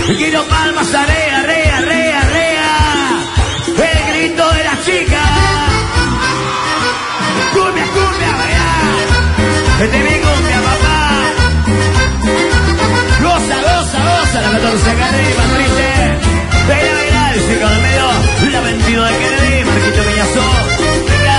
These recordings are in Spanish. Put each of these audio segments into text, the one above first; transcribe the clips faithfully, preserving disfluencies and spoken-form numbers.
quiero palmas, arrea, arrea, arrea, arrea. El grito de las chicas. Cumbia, cumbia, vaya. Este mi cumbia, papá. Goza, goza, goza. La catorce acá arriba, triste. Baila, baila, el chico del medio. La veintidós de Kennedy, Marquito Peñazo. Venga.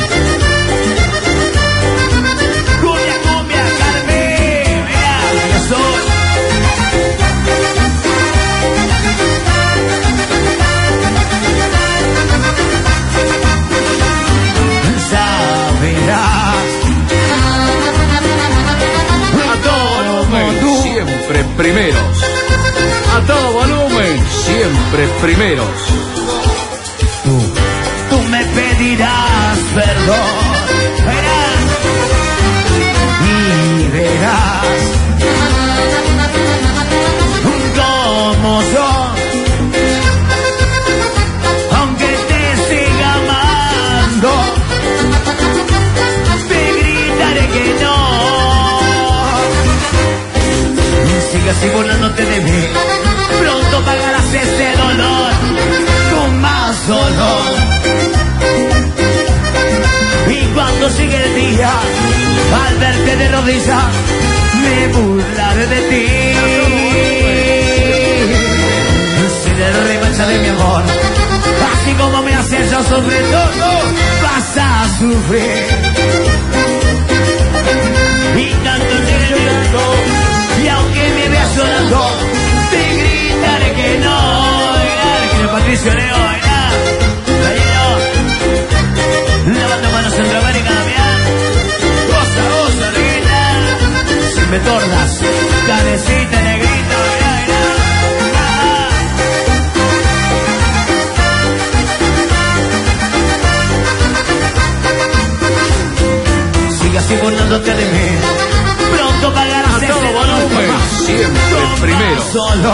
Cumbia, cumbia, Carmen. Venga, Peñazo. Siempre primeros. A todo volumen, siempre primeros. Tú, tú me pedirás perdón, verás y verás como yo, aunque te siga amando, te gritaré que no. Sigue así burlándote de mí, pronto pagarás ese dolor con más dolor. Y cuando llegue el día, al verte de rodillas, me burlaré de ti. Seré revancha de mi amor, así como me haces yo, sobre todo vas a sufrir. Y tanto te llorando, y aunque me veas llorando, te gritaré que no. Bailar, que el Patricio Leo, bailar. Bailero, levando manos Centroamérica, Damián. Goza, goza, negrita. Si me tornas, cabecita, negrita, bailar, bailar. Sigue así burlándote de mí, pronto pagarás a todo volumen, siempre primero. Solo.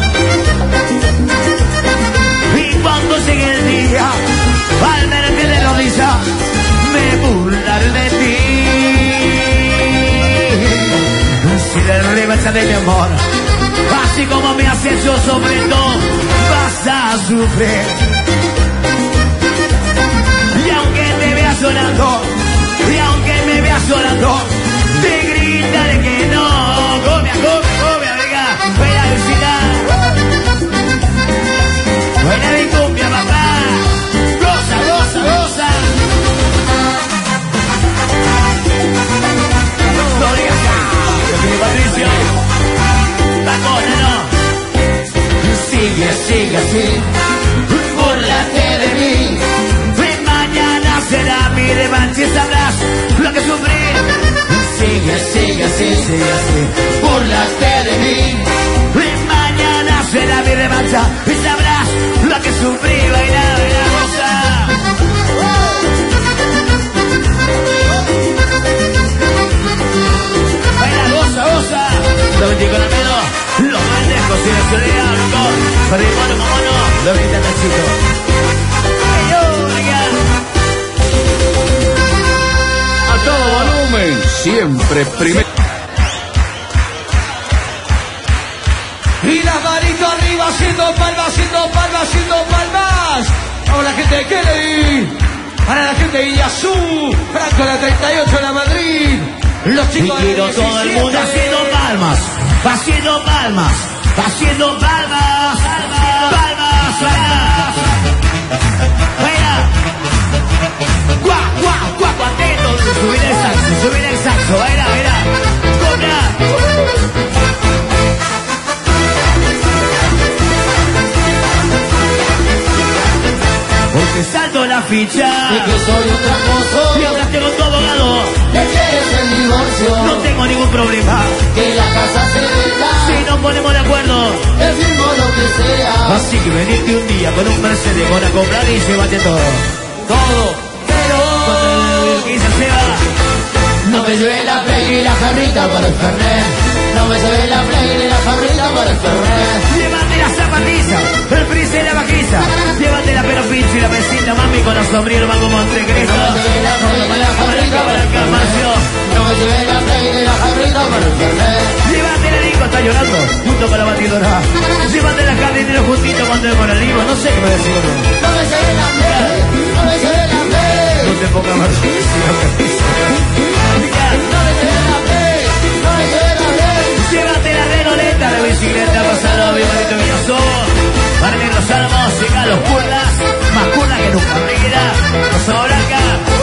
Y cuando llegue el día, al verte de rodillas, me burlaré de ti. Si de revancha de mi amor, así como me has hecho, sobre todo vas a sufrir. Y aunque te veas llorando, y aunque me veas llorando, te gritaré que no. Cumbia, cumbia, cumbia, venga, voy a visitar. Buena mi cumbia, papá. Goza, goza, goza. No digas que mi Patricio. Tacona, no. Sigue, sigue así. Búrlate de mí. Y mañana será mi revancha y sabrás lo que sufrí. Sigue, sigue así, sigue así, búrlate de mí. Y mañana será mi revancha y sabrás lo que sufrí. Baila, baila, goza. Baila, goza, goza. Lo metí con el pedo, los pendejos y la soledad, loco. Para el mono, mono, lo grita el chico. A todo volumen, siempre primero. Y las manitos arriba haciendo palmas, haciendo palmas, haciendo palmas. Para la gente de Kennedy, para la gente de Iyazú, Franco la treinta y ocho, la Madrid. Los chicos y quiero todo el mundo haciendo palmas, haciendo palmas, haciendo palmas, palmas, palmas. Baila. Guau, guau, guau, cuarteto. Subir el saxo, subir el saxo, baila, baila. Cobra. Porque salto la ficha y que soy un tramposo y ahora tengo tu abogado. ¿De qué es el divorcio? No tengo ningún problema. Que la casa se venda. Si nos ponemos de acuerdo, te firmo lo que sea. Así que veniste un día con un Mercedes, con a comprar y llévate todo. Todo. Pero cuando el que se va, no me llevé la play y la jarrita para el Fernet. No me llevé la play y la jarrita para el Fernet. Llévate la zapatilla, el frise y la vaquilla. Llévate la pelo pincho y la pesita, mami, con los sombreros van como Montecristo. No me llevé la play y la jarrita para el Fernet. No me llevé la play y la jarrita para el Fernet. Llévate la Nico está llorando junto con la batidora. Llévate la jardinera juntito con el moralismo. No sé qué me decís, ¿no? No me se ve la fe, no me se ve la fe. No te pongas más difícil, lo que dice. No me se ve la fe, no me se ve la fe. Llévate la renoleta, la bicicleta, pasalo, mi bonito guioso. Para negro salmos, siga los curlas, más curlas que nunca. Mira, Rosa Blanca.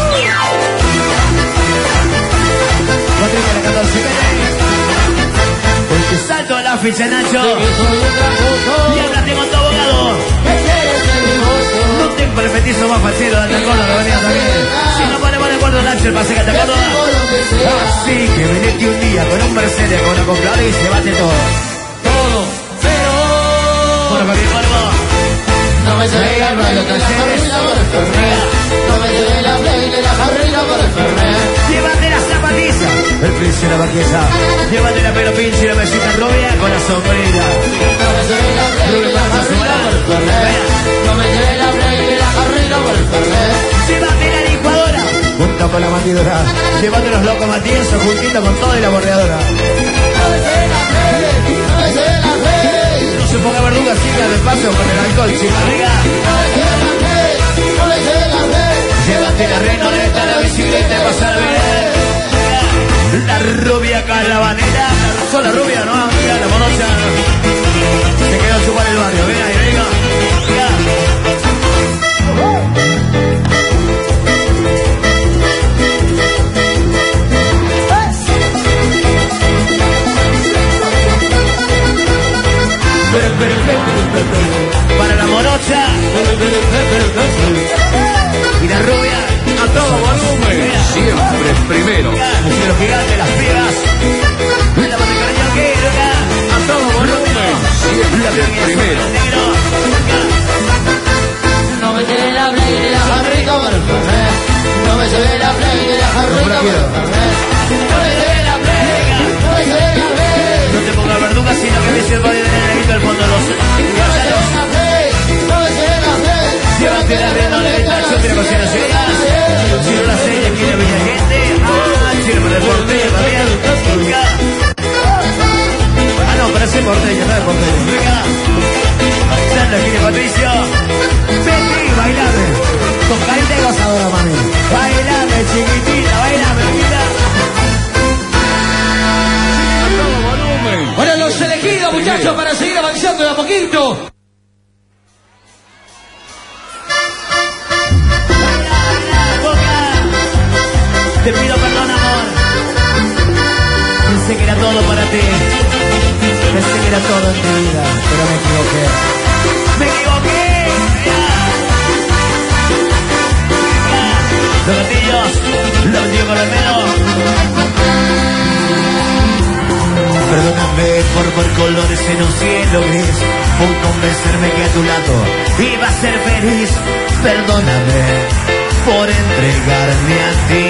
Patricia la catorce, porque salto a la ficha, Nacho. Y háblate con tu abogado. No tengo el petizo más fachero de Córdoba que venía también. Si no ponemos de acuerdo, Nacho, el pase que te Córdoba. Así que veniste un día con un Mercedes, con una compradora y se bate todo. Todo, pero Bueno, con mi cuerpo. no me se ve la play de la jarrilla por el Fernet. No me se ve la play de la jarrilla por el Fernet. Llévate la zapatilla, el príncipe de la marquesa. Llévate la pelo pinche y la mesita rubia con la sombrilla. No me se ve la play de la jarrilla por el Fernet. No me se ve la play de la jarrilla por el Fernet. Llévate la licuadora, junto con la batidora. Llévate los locos Matías, juntito con todo y la borreadora. No me se ve la play, no me se ve la play. No se ponga verduga, siga despacio con el alcohol, chica rica. No me se ve la play, no me se ve la play. Llévate la renoleta, la bicicleta y pasar bien. La rubia calabanera, son la rubia, ¿no? Mira, la monocha. Se quedó a chupar el barrio, venga, venga. Venga. Para la morocha y la rubia A todo volumen, siempre primero. y los gigantes, las pibas, la botica que A todo volumen, siempre primero. No me se ve la play de la jarrita por el Fernet. No me se ve la play de la jarrita por el Fernet. No me se ve la play, no me se ve la play. No te pongas verduga, sino que me dice el body de negrito el fondo de los La play, no me se ve la play. llévate la renoleta, yo quiero cocinar cenas. Si no la seña, quiere bella gente. Ah, sirve de porteño también. Venga. Ah, no, parece porteño, no es porteño. Venga. Sandra, quiere Patricio. Vete, bailame. Tocaite gozadora, mami. Bailame, chiquitita, bailame, mira. A todo volumen. Bueno, los elegidos, muchachos, para seguir avanzando de a poquito. Te pido perdón, amor. Pensé que era todo para ti. Pensé que era todo en mi vida, pero me equivoqué. ¡Me equivoqué! ¡Ya! ¡Ya! Los gatillos, los bendigo con el pelo. Perdóname por ver colores en un cielo gris, por convencerme que a tu lado iba a ser feliz. Perdóname por entregarme a ti.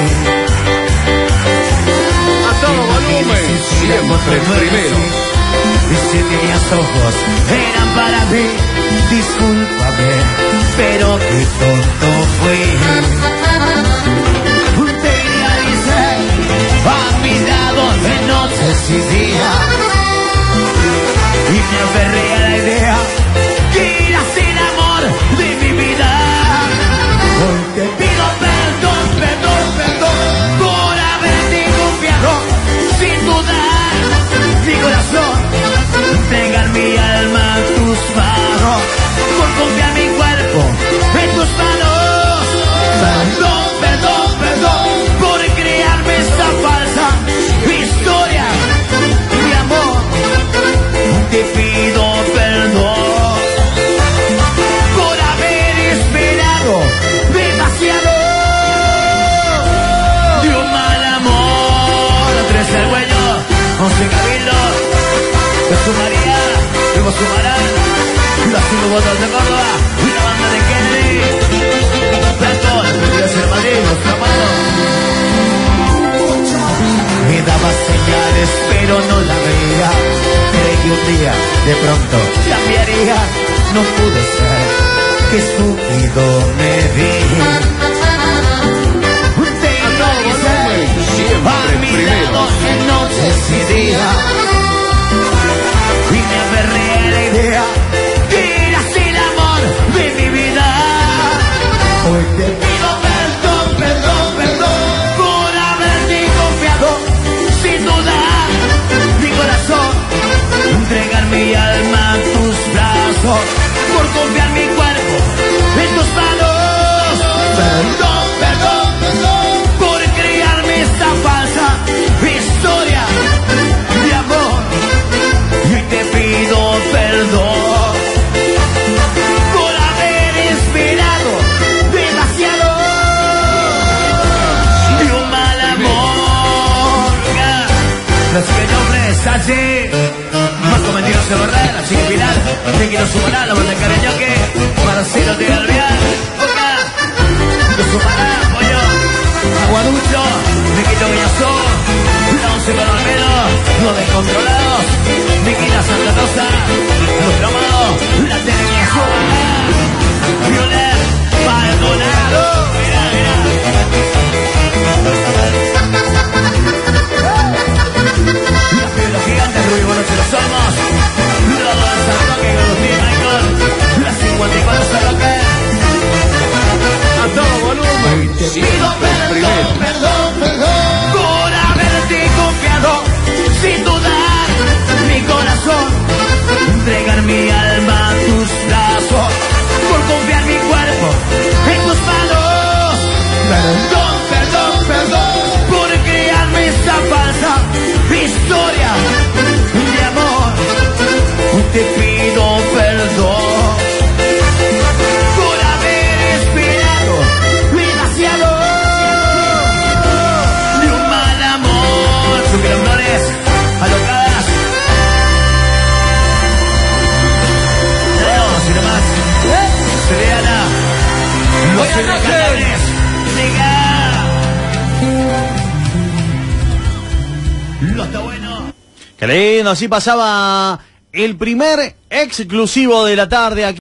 A todo volumen, siempre primero. Y si tenías ojos, eran para mí. Discúlpame, pero qué tonto fui. Te idealicé a mi lado de noches y días, y me aferré a la idea que eras el amor de mi vida. Hoy te pido perdón, perdón, perdón por haberte confiado sin dudar mi corazón, entregar mi alma a tus manos, por confiar mi cuerpo en tus manos. Perdón, perdón, perdón por crearme esta falsa historia de amor. Te pido perdón por haber esperado demasiado de un mal amor. Tres el dueño, once Cabildo, Jesús María, luego sumarán los cinco votos de Córdoba y la banda de Kennedy. Blanco, Dios el Madrid, los tapados. Me daba señales, pero no la veía. Creí que un día, de pronto, cambiaría. No pude ser, qué estúpido me vi. Te idealicé siempre a mi primero. lado en noches y días, La chica Joffre, Sachi, Marco Mentiroso Borrell, la chica Pilar, Ricky no sumará, la banda de Cariñoque, Marcelo de Alvear, Boca, no sumará, Pollo, Aguaducho, Riquito Guillazó, la once con Almedo, los descontrolados, Riquita Santa Rosa, los tramados, la tenía sumará, Violet, Maldonado, mirá, mirá. Los gigantes, Rubio, bueno, se lo somos. Los dos San Roque, Agustín, Michael. Las cincuenta y cuatro San Roque. A todo volumen. Te pido perdón, perdón, perdón por haberte confiado sin dudar mi corazón. Entregar mi alma a tus brazos por confiar mi cuerpo en tus manos. Perdón, perdón, perdón por crearme esa falsa historia de amor. Te pido perdón por haber esperado demasiado de un mal amor. Superamores, alocadas. Tenemos y demás. Seriana, los huracanes. Lo está bueno. Qué lindo, así pasaba el primer exclusivo de la tarde aquí.